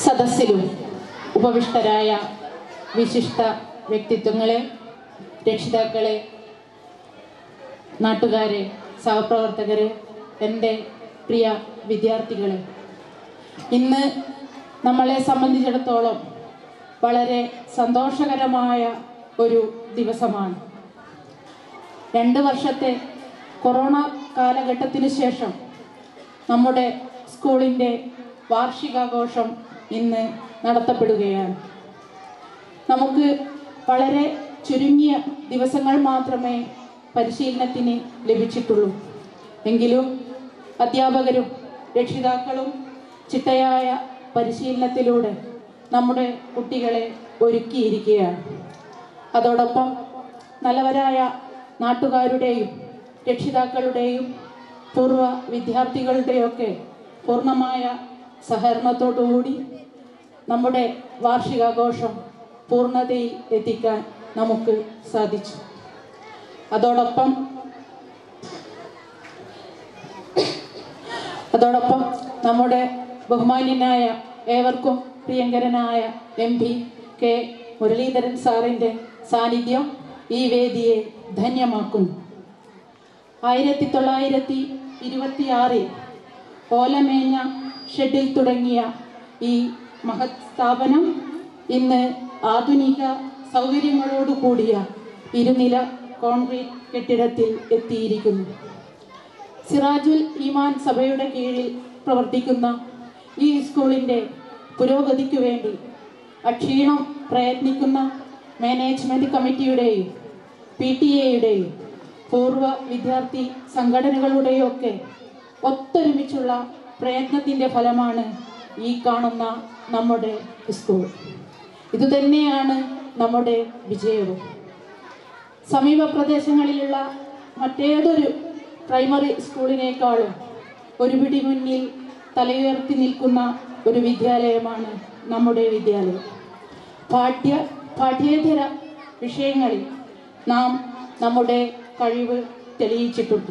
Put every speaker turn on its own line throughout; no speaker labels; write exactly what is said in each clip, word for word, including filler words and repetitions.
സദസ്സിലും ഉപവിഷ്ടരായ വിശിഷ്ട വ്യക്തിത്വങ്ങളെ, രക്ഷിതാക്കളെ, നാട്ടുകാരെ, സഹപ്രവർത്തകരെ, എൻ്റെ പ്രിയ വിദ്യാർത്ഥികളെ, ഇന്ന് നമ്മളെ സംബന്ധിച്ചിടത്തോളം വളരെ സന്തോഷകരമായ ഒരു ദിവസമാണ്. രണ്ട് വർഷത്തെ കൊറോണ കാലഘട്ടത്തിന് ശേഷം നമ്മുടെ സ്കൂളിൻ്റെ വാർഷികാഘോഷം ഇന്ന് നടത്തപ്പെടുകയാണ്. നമുക്ക് വളരെ ചുരുങ്ങിയ ദിവസങ്ങൾ മാത്രമേ പരിശീലനത്തിന് ലഭിച്ചിട്ടുള്ളൂ. എങ്കിലും അധ്യാപകരും രക്ഷിതാക്കളും ചിട്ടയായ പരിശീലനത്തിലൂടെ നമ്മുടെ കുട്ടികളെ ഒരുക്കിയിരിക്കുകയാണ്. അതോടൊപ്പം നല്ലവരായ നാട്ടുകാരുടെയും രക്ഷിതാക്കളുടെയും പൂർവ്വ വിദ്യാർത്ഥികളുടെയൊക്കെ പൂർണ്ണമായ സഹകരണത്തോടുകൂടി നമ്മുടെ വാർഷികാഘോഷം പൂർണ്ണതയിൽ എത്തിക്കാൻ നമുക്ക് സാധിച്ചു. അതോടൊപ്പം അതോടൊപ്പം നമ്മുടെ ബഹുമാന്യനായ ഏവർക്കും പ്രിയങ്കരനായ എം പി കെ മുരളീധരൻ സാറിൻ്റെ സാന്നിധ്യം ഈ വേദിയെ ധന്യമാക്കുന്നു. ആയിരത്തി തൊള്ളായിരത്തി ഇരുപത്തി ആറിൽ ഓലമേഞ്ഞ ഷെഡിൽ തുടങ്ങിയ ഈ മഹത് സ്ഥാപനം ഇന്ന് ആധുനിക സൗകര്യങ്ങളോടുകൂടിയ ഇരുനില കോൺക്രീറ്റ് കെട്ടിടത്തിൽ എത്തിയിരിക്കുന്നു. സിറാജുൽ ഈമാൻ സഭയുടെ കീഴിൽ പ്രവർത്തിക്കുന്ന ഈ സ്കൂളിൻ്റെ പുരോഗതിക്കു വേണ്ടി അക്ഷീണം പ്രയത്നിക്കുന്ന മാനേജ്മെൻറ്റ് കമ്മിറ്റിയുടെയും പി ടി എയുടെയും പൂർവ്വ വിദ്യാർത്ഥി സംഘടനകളുടെയൊക്കെ ഒത്തൊരുമിച്ചുള്ള പ്രയത്നത്തിൻ്റെ ഫലമാണ് ഈ കാണുന്ന നമ്മുടെ സ്കൂൾ. ഇതുതന്നെയാണ് നമ്മുടെ വിജയവും. സമീപ പ്രദേശങ്ങളിലുള്ള മറ്റേതൊരു പ്രൈമറി സ്കൂളിനേക്കാളും ഒരു പിടി മുന്നിൽ തലയുയർത്തി നിൽക്കുന്ന ഒരു വിദ്യാലയമാണ് നമ്മുടെ വിദ്യാലയം. പാഠ്യ പാഠ്യേതര വിഷയങ്ങളിൽ നാം നമ്മുടെ കഴിവ് തെളിയിച്ചിട്ടുണ്ട്.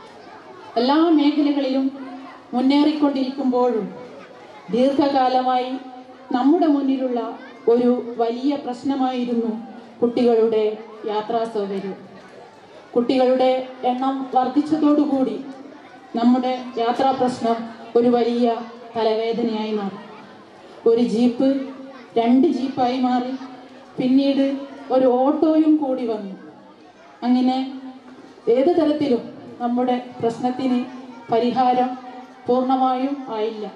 എല്ലാ മേഖലകളിലും മുന്നേറിക്കൊണ്ടിരിക്കുമ്പോഴും ദീർഘകാലമായി നമ്മുടെ മുന്നിലുള്ള ഒരു വലിയ പ്രശ്നമായിരുന്നു കുട്ടികളുടെ യാത്രാ സൗകര്യം. കുട്ടികളുടെ എണ്ണം വർദ്ധിച്ചതോടുകൂടി നമ്മുടെ യാത്രാ പ്രശ്നം ഒരു വലിയ തലവേദനയായി മാറി. ഒരു ജീപ്പ് രണ്ട് ജീപ്പായി മാറി, പിന്നീട് ഒരു ഓട്ടോയും കൂടി വന്നു. അങ്ങനെ ഏത് തരത്തിലും നമ്മുടെ പ്രശ്നത്തിന് പരിഹാരം പൂർണ്ണമായും ആയില്ല.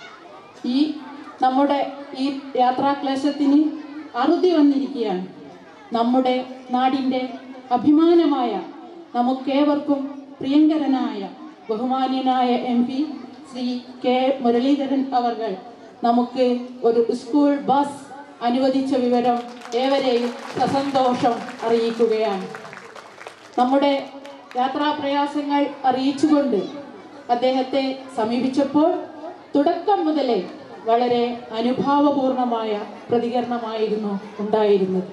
ഈ നമ്മുടെ ഈ യാത്രാക്ലേശത്തിന് അറുതി വന്നിരിക്കുകയാണ്. നമ്മുടെ നാടിൻ്റെ അഭിമാനമായ നമുക്കേവർക്കും പ്രിയങ്കരനായ ബഹുമാന്യനായ M P Shri K Muraleedharan അവർകൾ നമുക്ക് ഒരു സ്കൂൾ ബസ് അനുവദിച്ച വിവരം ഏവരെയും സസന്തോഷം അറിയിക്കുകയാണ്. നമ്മുടെ യാത്രാപ്രയാസങ്ങൾ അറിയിച്ചുകൊണ്ട് അദ്ദേഹത്തെ സമീപിച്ചപ്പോൾ തുടക്കം മുതലേ വളരെ അനുഭാവപൂർണമായ പ്രതികരണമായിരുന്നു ഉണ്ടായിരുന്നത്.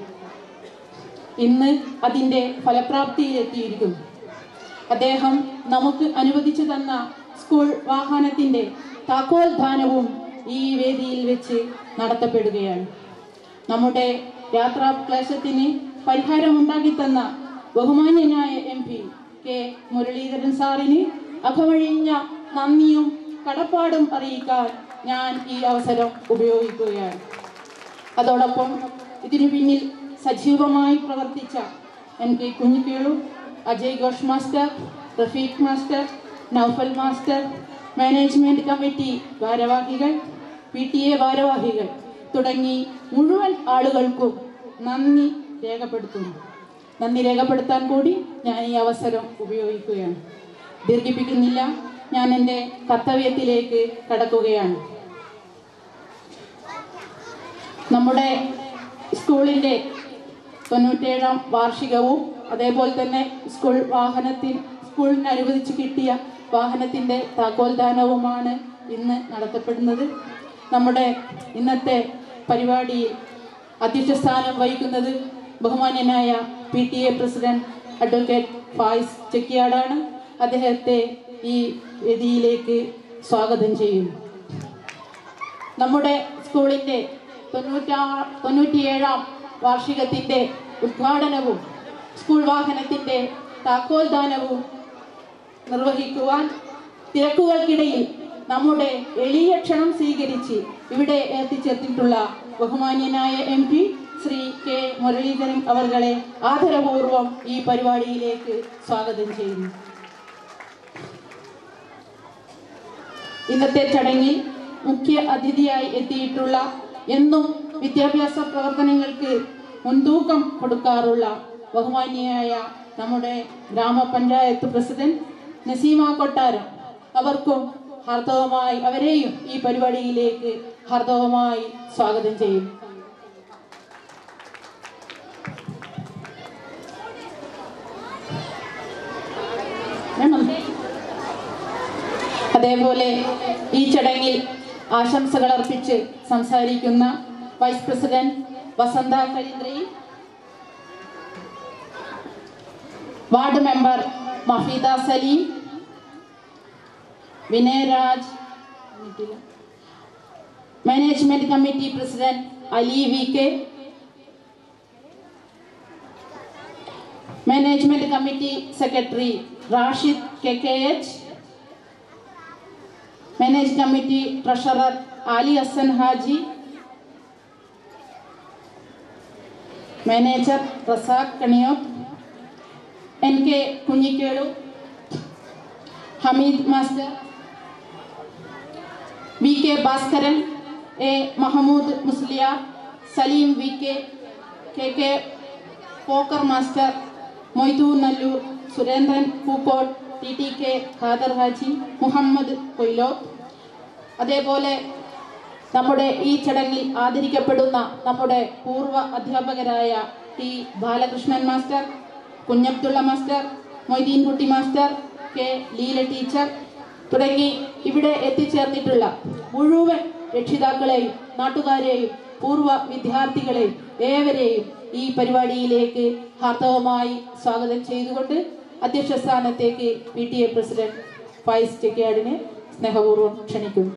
ഇന്ന് അതിൻ്റെ ഫലപ്രാപ്തിയിലെത്തിയിരിക്കുന്നു. അദ്ദേഹം നമുക്ക് അനുവദിച്ചു തന്ന സ്കൂൾ വാഹനത്തിൻ്റെ താക്കോൽദാനവും ഈ വേദിയിൽ വെച്ച് നടത്തപ്പെടുകയാണ്. നമ്മുടെ യാത്രാക്ലേശത്തിന് പരിഹാരമുണ്ടാക്കി തന്ന ബഹുമാന്യനായ എം പി കെ മുരളീധരൻ സാറിന് അകമഴിഞ്ഞ നന്ദിയും കടപ്പാടും അറിയിക്കാൻ ഞാൻ ഈ അവസരം ഉപയോഗിക്കുകയാണ്. അതോടൊപ്പം ഇതിനു പിന്നിൽ സജീവമായി പ്രവർത്തിച്ച N K Kunhikelu, Ajay Ghosh master, Rafeeq master, Noufal master, management committee ഭാരവാഹികൾ, പി ടി എ ഭാരവാഹികൾ തുടങ്ങി മുഴുവൻ ആളുകൾക്കും നന്ദി രേഖപ്പെടുത്തുന്നു. നന്ദി രേഖപ്പെടുത്താൻ കൂടി ഞാൻ ഈ അവസരം ഉപയോഗിക്കുകയാണ്. ദീർഘിപ്പിക്കുന്നില്ല, ഞാൻ എൻ്റെ കർത്തവ്യത്തിലേക്ക് കടക്കുകയാണ്. നമ്മുടെ സ്കൂളിൻ്റെ തൊണ്ണൂറ്റേഴാം വാർഷികവും അതേപോലെ തന്നെ സ്കൂൾ വാഹനത്തിൽ സ്കൂളിന് അനുവദിച്ച് കിട്ടിയ വാഹനത്തിൻ്റെ താക്കോൽദാനവുമാണ് ഇന്ന് നടത്തപ്പെടുന്നത്. നമ്മുടെ ഇന്നത്തെ പരിപാടിയിൽ അധ്യക്ഷ സ്ഥാനം വഹിക്കുന്നത് ബഹുമാന്യനായ P T A president advocate Fayis ചെക്കിയാടാണ്. അദ്ദേഹത്തെ ഈ വേദിയിലേക്ക് സ്വാഗതം ചെയ്യുന്നു. നമ്മുടെ സ്കൂളിൻ്റെ തൊണ്ണൂറ്റാ തൊണ്ണൂറ്റിയേഴാം വാർഷികത്തിൻ്റെ ഉദ്ഘാടനവും സ്കൂൾ വാഹനത്തിൻ്റെ താക്കോൽദാനവും നിർവഹിക്കുവാൻ തിരക്കുകൾക്കിടയിൽ നമ്മുടെ എളിയ ക്ഷണം സ്വീകരിച്ച് ഇവിടെ എത്തിച്ചേർത്തിട്ടുള്ള ബഹുമാന്യനായ M P Shri K Muraleedharan അവർകളെ ആദരപൂർവം ഈ പരിപാടിയിലേക്ക് സ്വാഗതം ചെയ്യുന്നു. ഇന്നത്തെ ചടങ്ങിൽ മുഖ്യ അതിഥിയായി എത്തിയിട്ടുള്ള എന്നും വിദ്യാഭ്യാസ പ്രവർത്തനങ്ങൾക്ക് മുൻതൂക്കം കൊടുക്കാറുള്ള ബഹുമാന്യയായ നമ്മുടെ ഗ്രാമപഞ്ചായത്ത് പ്രസിഡന്റ് നസീമ കൊട്ടാരം അവർക്കും ഹാർദവമായി അവരെയും ഈ പരിപാടിയിലേക്ക് ഹാർദവമായി സ്വാഗതം ചെയ്യും. അതേപോലെ ഈ ചടങ്ങിൽ ആശംസകൾ അർപ്പിച്ച് സംസാരിക്കുന്ന vice president Vasantha Karindrayi, ward member Mafeeda Saleem, Vinayaraj, management committee president Ali V K, management committee secretary Rashid K K H, manage committee treasurer Ali Hassan Haji, manager Razak Kaniyoth, N K Kunhikelu, Hameed master, V K Bhaskaran, A Mahmood Musliyar, Saleem V K, K K Pokker master, Moythoor Nalloor, Surendran Pookkot, T T K Khader Haji, Muhammad Koyilo. അതേപോലെ നമ്മുടെ ഈ ചടങ്ങിൽ ആദരിക്കപ്പെടുന്ന നമ്മുടെ പൂർവ്വ അധ്യാപകരായ T Balakrishnan master, Kunhabdulla master, Moideen Kutty master, K Leela teacher തുടങ്ങി ഇവിടെ എത്തിച്ചേർന്നിട്ടുള്ള മുഴുവൻ രക്ഷിതാക്കളെയും നാട്ടുകാരെയും പൂർവ്വ വിദ്യാർത്ഥികളെയും ഏവരെയും ഈ പരിപാടിയിലേക്ക് ഹാർദവമായി സ്വാഗതം ചെയ്തുകൊണ്ട് അധ്യക്ഷ സ്ഥാനത്തേക്ക് P T A president Faiz ചെക്കിയാടിനെ സ്നേഹപൂർവ്വം ക്ഷണിക്കുന്നു.